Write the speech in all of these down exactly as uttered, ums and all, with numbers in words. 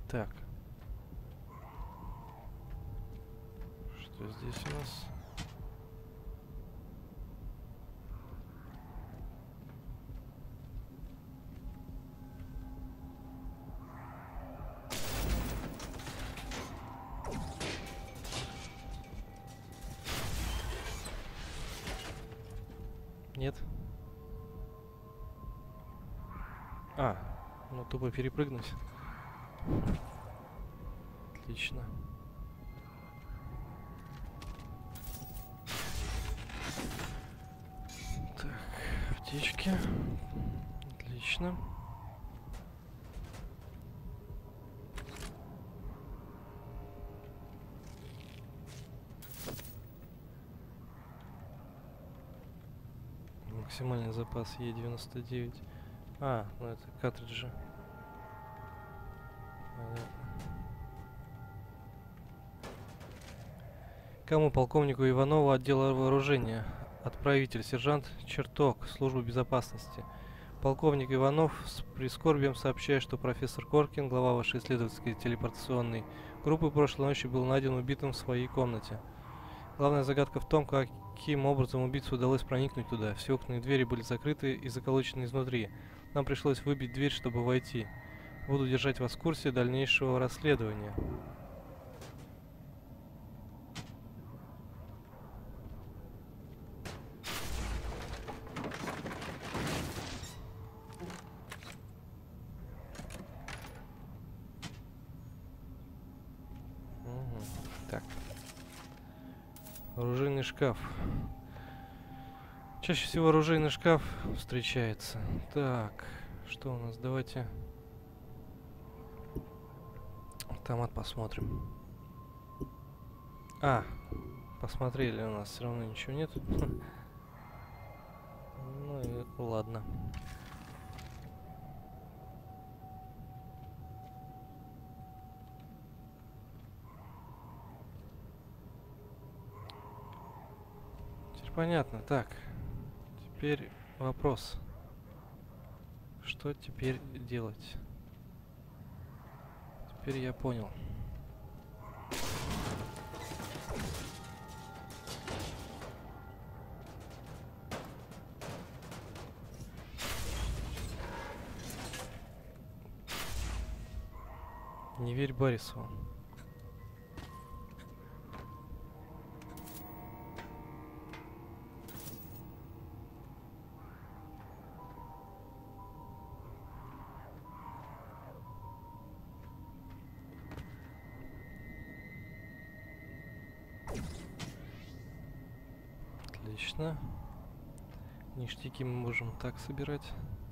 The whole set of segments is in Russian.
Так. Что здесь у нас? Нет. А, ну тупо перепрыгнуть. Отлично. Так, аптечки. Отлично. Максимальный запас Е девяносто девять. А, ну это картриджи. Понятно. Кому? Полковнику Иванову, отдела вооружения. Отправитель, сержант Черток, служба безопасности. Полковник Иванов с прискорбием сообщает, что профессор Коркин, глава вашей исследовательской телепортационной группы, прошлой ночью был найден убитым в своей комнате. Главная загадка в том, каким образом убийце удалось проникнуть туда. Все окна и двери были закрыты и заколочены изнутри. Нам пришлось выбить дверь, чтобы войти. Буду держать вас в курсе дальнейшего расследования. Угу. Так. Оружейный шкаф. Чаще всего оружейный шкаф встречается. Так, что у нас? Давайте автомат посмотрим. А, посмотрели, у нас все равно ничего нет. Ну и ладно. Теперь понятно. Так, теперь вопрос. Что теперь делать? Теперь я понял. Не верь Борисову. Отлично. Ништяки мы можем так собирать.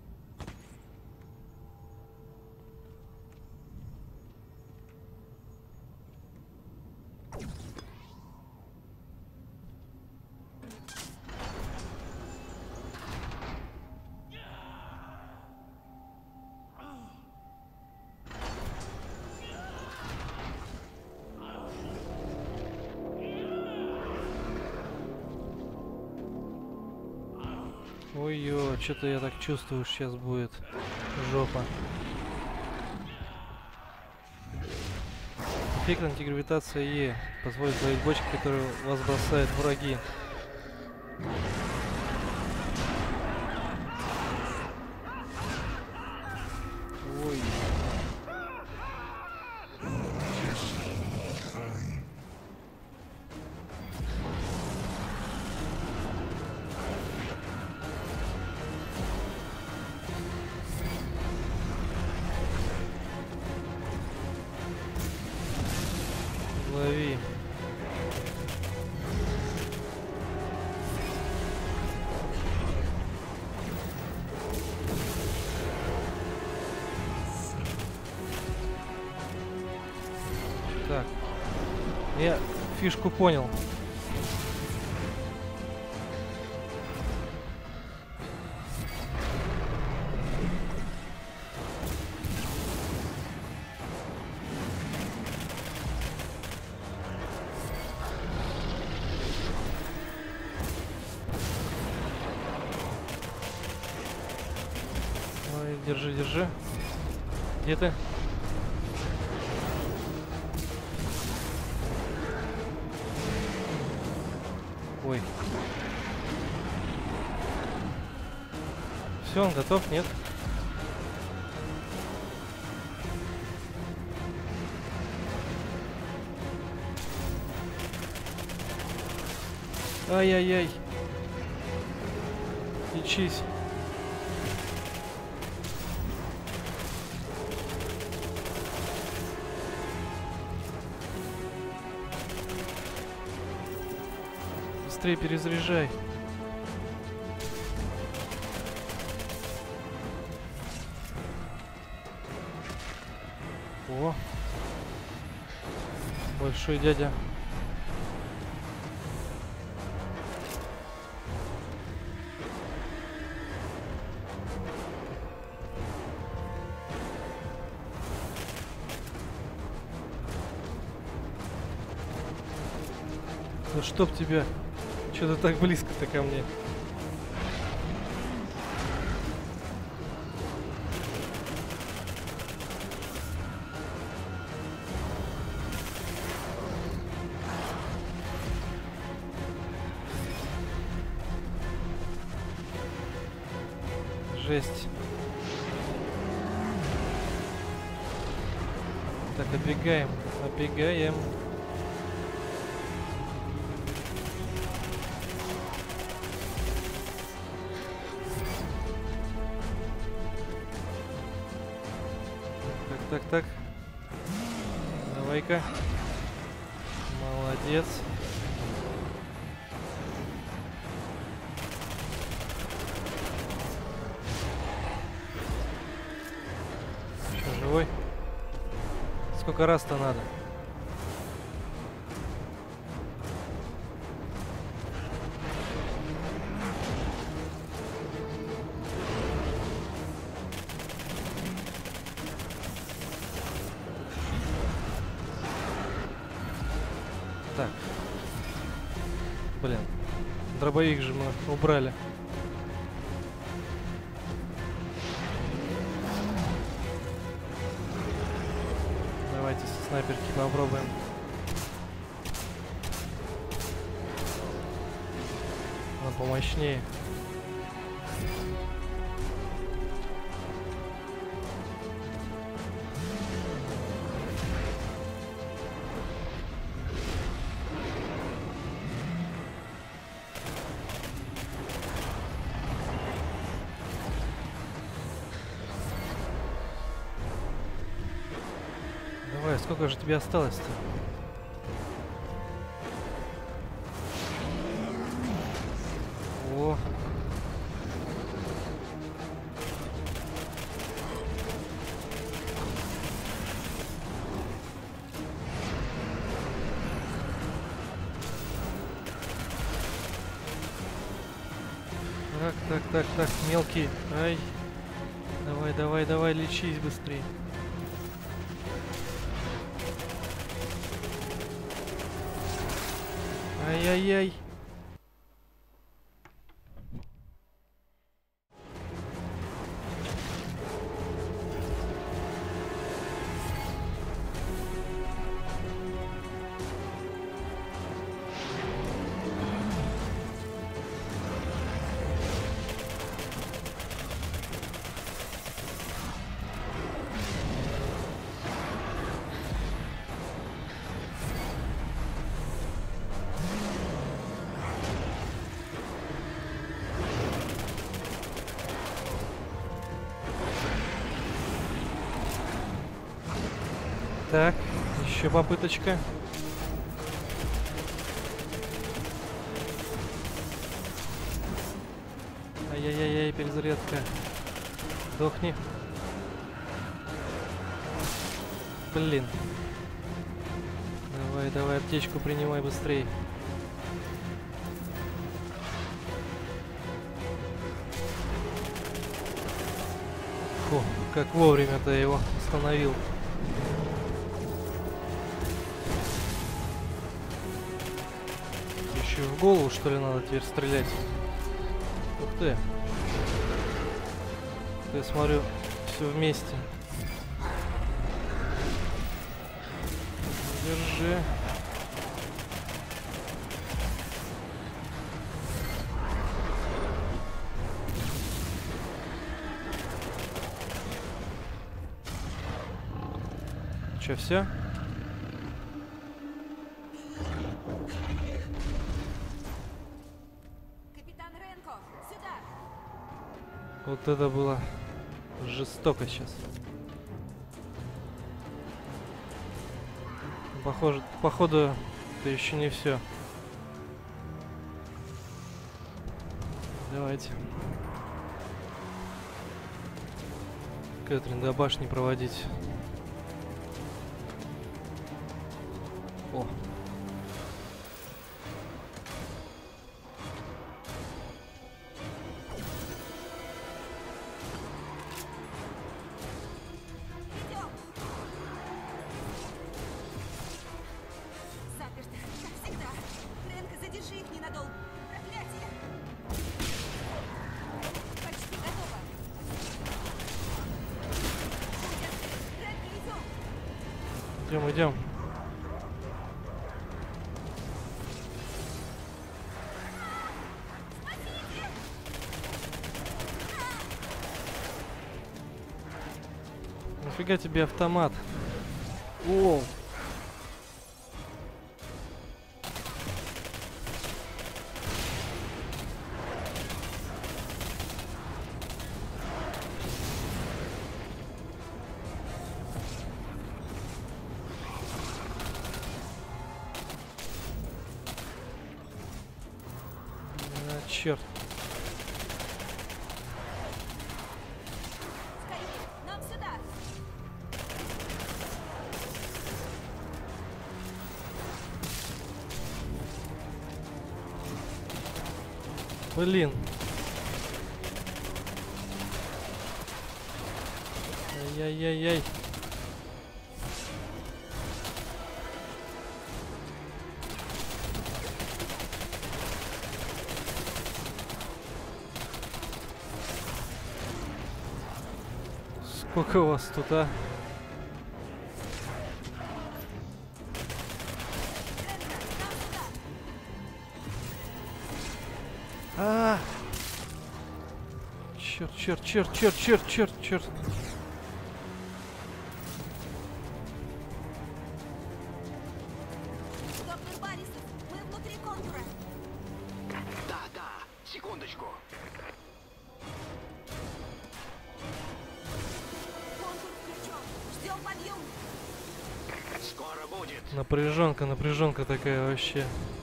Ой-ё, что-то я так чувствую, сейчас будет жопа. Эффект антигравитация Е позволит ловить бочки, которые вас бросают враги. Ой. Лови. Так. Я фишку понял. Ой, держи, держи. Где ты? Ой. Все, он готов, нет? Ай-яй-яй. Лечись. Быстрее перезаряжай. О, большой дядя. Да чтоб тебя, что ты так близко-то ко мне? Жесть. Так, оббегаем, оббегаем. Так, так, так. Давай-ка. Молодец. Что, живой? Сколько раз-то надо? Так. Блин. Дробовик же мы убрали. Давайте со снайперки попробуем. Она помощнее. Давай, сколько же тебе осталось-то? О. Так, так, так, так, мелкий. Ай. Давай, давай, давай, лечись быстрее. Ай-яй-яй. Так, еще попыточка. Ай-яй-яй-яй, перезарядка. Сдохни. Блин. Давай, давай, аптечку принимай быстрее. Фу, как вовремя-то я его остановил. Еще в голову, что ли, надо теперь стрелять? Ух ты. Я смотрю, все вместе. Держи. Че, все? Капитан Ренко, сюда! Вот это было жестоко сейчас. Похоже, походу, это еще не все. Давайте. Кэтрин до башни проводить. О. Идем! Заперто, как всегда. Ренко, задержи их ненадолго. Проклятие! Почти готово. Будет. Ренко, идем! Идем, идем. Нафига тебе автомат? О! А, черт. Скорее, нам сюда! Блин. Ай-яй-яй-яй. Сколько у вас тут, а? А! Черт, черт, черт, черт, черт, черт, черт. Доктор Борисов, мы внутри контура. Да, да, секундочку. Контур включен. Ждем подъем. Скоро будет. Напряженка, напряженка такая вообще.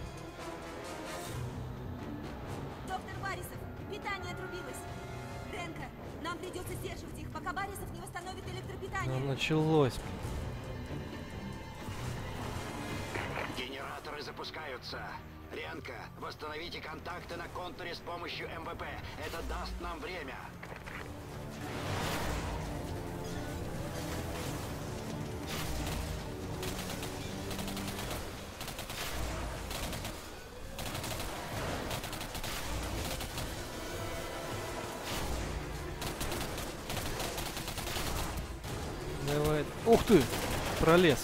Доктор Борисов, питание отрубилось. Ренко, нам придется сдерживать их, пока Борисов не восстановит электропитание. Ну, началось. Генераторы запускаются. Ренко, восстановите контакты на контуре с помощью эм вэ пэ. Это даст нам время. Давай. Ух ты! Пролез.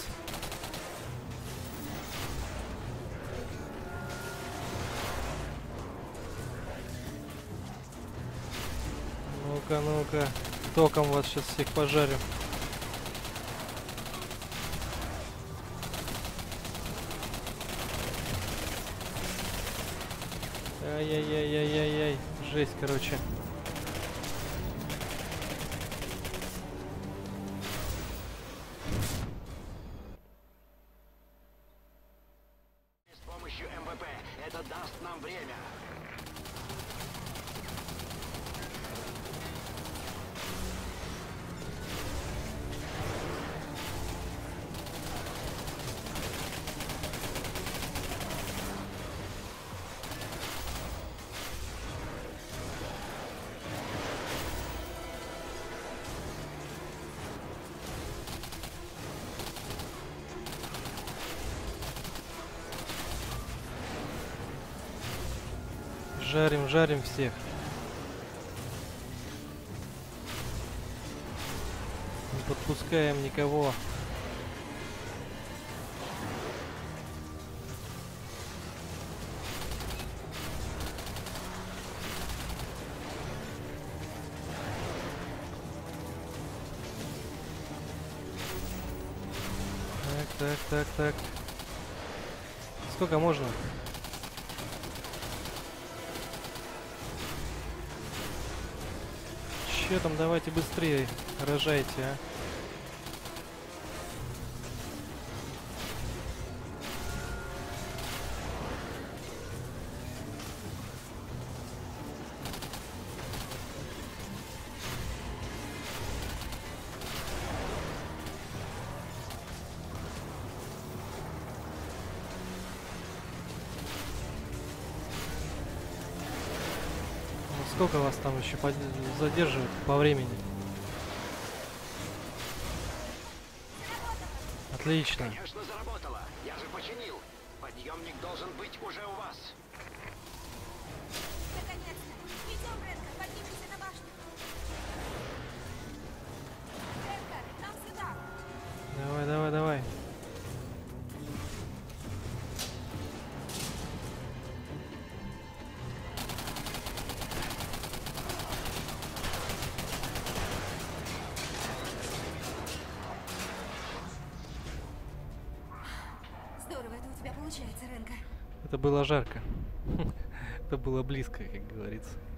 Ну-ка, ну-ка. Током вас сейчас всех пожарю. Ай-яй-яй-яй-яй-яй. Жесть, короче. С помощью эм вэ пэ. Это даст нам время. Жарим, жарим всех. Не подпускаем никого. так, так, так. Сколько можно? Че там, давайте быстрее. Рожайте, а. Сколько вас там еще под... задерживают по времени? Отлично. Конечно, заработало. Я же починил. Подъемник должен быть уже у вас. Наконец-то! Идем, Ренка, поднимемся на башню. Ренка, нам сюда! Давай, давай, давай. Здорово это у тебя получается, Ренка. Это было жарко. Это было близко, как говорится.